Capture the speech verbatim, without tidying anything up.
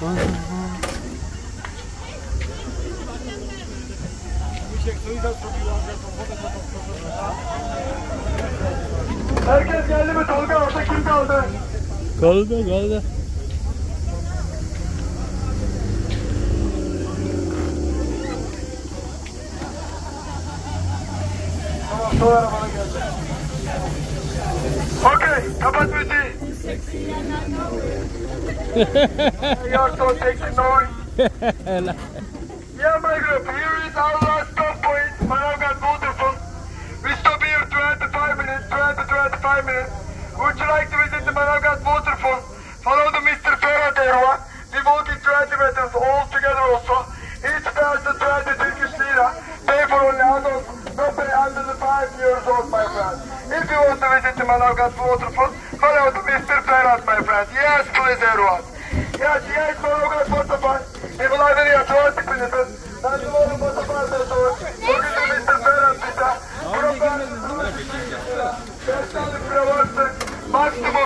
Herkes geldi mi Tolga? Orada kim kaldı? Kaldı kaldı. Tamam, sol arabana geldi. Okey, kapat müziği. You're so sexy, noise. Yeah, my group, here is our last stop point, Manavgat Waterfall. We stop here twenty-five minutes, twenty to twenty-five minutes. Would you like to visit the Manavgat Waterfall? Follow the Mister Ferhat area. We walk in twenty meters all together also. Each person twenty Turkish lira. Pay for only adults. No pay under the five years old, my friend. If you want to visit the Manavgat Waterfall, follow the Mister Ferhat, my friend. Yes, please, everyone. Yes, yes, Manavgat Waterfall. We will either here twenty minutes. Ben de oğlum Waterfall'da sonra. Bugün de Mister Ferhat bize. Profesör. Personel framework. Maximum